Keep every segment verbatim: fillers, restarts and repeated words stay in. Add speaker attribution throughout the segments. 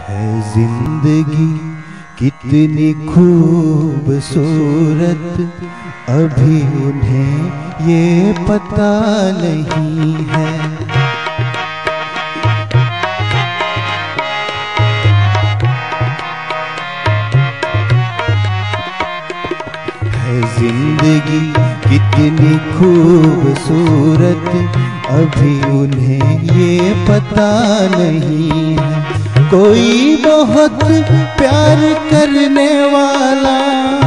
Speaker 1: है जिंदगी कितनी खूबसूरत, अभी उन्हें ये पता नहीं है। है जिंदगी कितनी खूबसूरत, अभी उन्हें ये पता नहीं है। कोई बहुत प्यार करने वाला,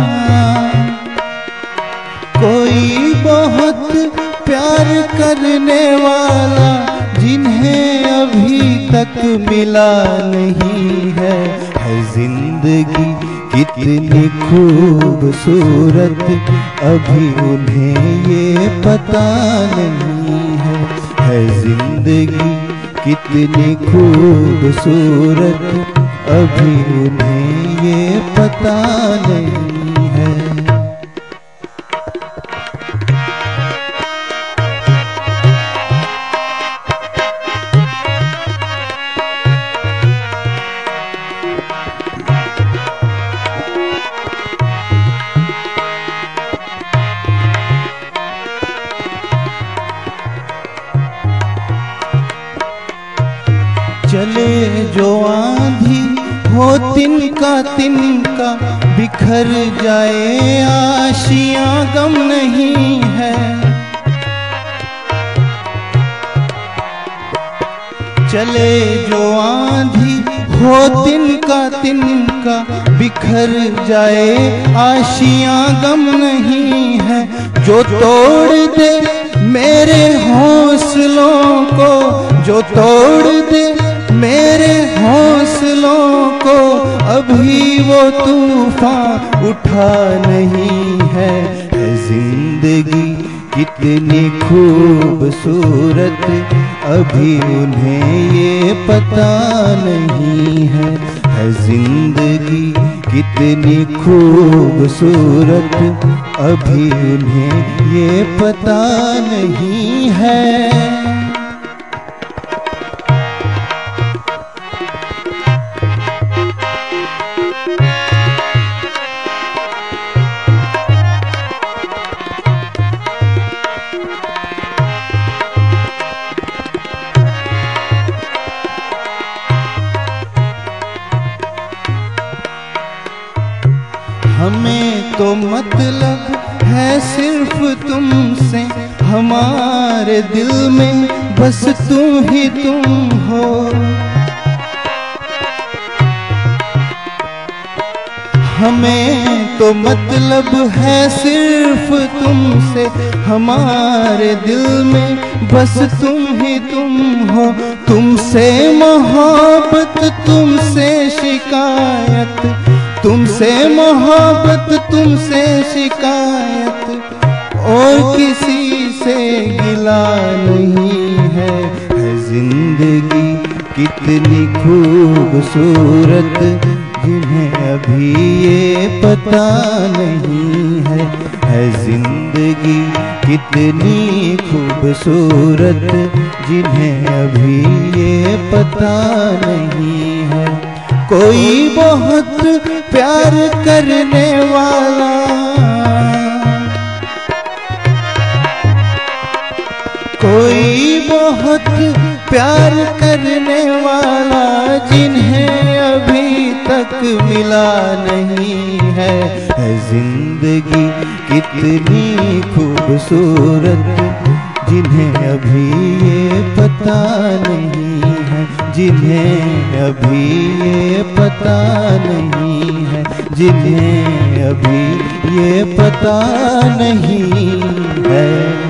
Speaker 1: कोई बहुत प्यार करने वाला, जिन्हें अभी तक मिला नहीं है। है जिंदगी कितनी खूबसूरत, अभी उन्हें ये पता नहीं है। है जिंदगी कितनी खूबसूरत, अभी उन्हें ये पता नहीं है। चले जो आंधी हो तिनका तिनका, बिखर जाए आशियां गम नहीं है। चले जो आंधी हो तिनका तिनका, बिखर जाए आशियां गम नहीं है। जो तोड़ दे मेरे हौसलों को, जो तोड़ दे मेरे हौसलों को, अभी वो तूफान उठा नहीं है। है जिंदगी कितनी खूबसूरत, अभी उन्हें ये पता नहीं है। है जिंदगी कितनी खूबसूरत, अभी उन्हें ये पता नहीं है। हमें तो मतलब है सिर्फ तुमसे, हमारे दिल में बस तुम ही तुम हो। हमें तो मतलब है सिर्फ तुमसे, हमारे दिल में बस तुम ही तुम हो। तुमसे मोहब्बत, तुमसे शिकायत, तुमसे मोहब्बत, तुमसे शिकायत, और किसी से गिला नहीं है। है जिंदगी कितनी खूबसूरत, जिन्हें अभी ये पता नहीं है। है जिंदगी कितनी खूबसूरत, जिन्हें अभी ये पता नहीं है। कोई बहुत प्यार करने वाला, कोई बहुत प्यार करने वाला, जिन्हें अभी तक मिला नहीं है। है जिंदगी कितनी खूबसूरत, जिन्हें अभी ये पता नहीं है। जिन्हें अभी ये पता नहीं है, जिन्हें अभी ये पता नहीं है।